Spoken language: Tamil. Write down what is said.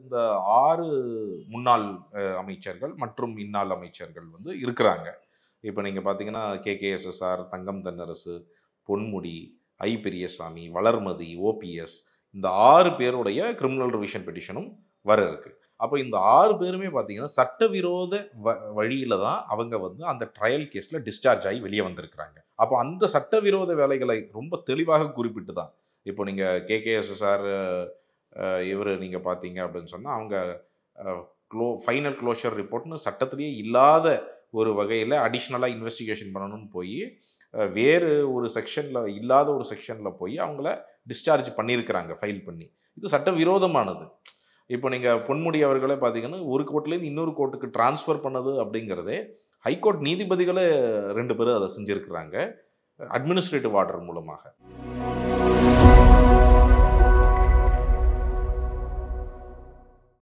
இந்த 6 முன்னாள் அமைச்சர்கள் மற்றும் இன்னாள் அமைச்சர்கள் வந்து இருக்கிறாங்க. இப்ப நீங்க பார்த்தீங்கன்னா, கேகேஎஸ்எஸ்ஆர், தங்கம் தென்னரசு, பொன்முடி, பெரியசாமி, வளர்மதி, ஓபிஎஸ் இந்த 6 பேருடைய கிரிமினல் ரிவிஷன் பெட்டிஷனும் வர இருக்கு. அப்ப இந்த 6 பேருமே பார்த்தீங்கன்னா, சட்டவிரோத வழியில தான் அவங்க வந்து அந்த ட்ரையல் கேஸ்ல டிஸ்சார்ஜ் ஆகி வெளிய வந்திருக்கிறாங்க. அப்ப அந்த சட்டவிரோத வேலைகளை ரொம்ப தெளிவாக குறிப்பிட்டு தான், இப்போ நீங்க கேகேஎஸ்எஸ்ஆர் இவரு நீங்க பார்த்தீங்க அப்படின்னு சொன்னா, அவங்க அ ஃபைனல் க்ளோஷர் ரிப்போர்ட்ன்னு சட்டத்திலேயே இல்லாத ஒரு வகையில அடிஷனலா இன்வெஸ்டிகேஷன் பண்ணணும்னு போயி, வேறு ஒரு செக்ஷன்ல இல்லாத ஒரு செக்ஷன்ல போய் அவங்கள டிஸ்சார்ஜ் பண்ணியிருக்கிறாங்க ஃபைல் பண்ணி. இது சட்டவிரோதமானது. இப்போ நீங்க பொன்முடி அவர்களே பார்த்தீங்கன்னா, ஒரு கோர்ட்லேருந்து இன்னொரு கோர்ட்டுக்கு ட்ரான்ஸ்ஃபர் பண்ணது அப்படிங்கிறதே, ஹைகோர்ட் நீதிபதிகளே 2 பேரு அத செஞ்சிருக்கிறாங்க. அட்மினிஸ்ட்ரேட்டிவ் ஆர்டர் மூலமாக.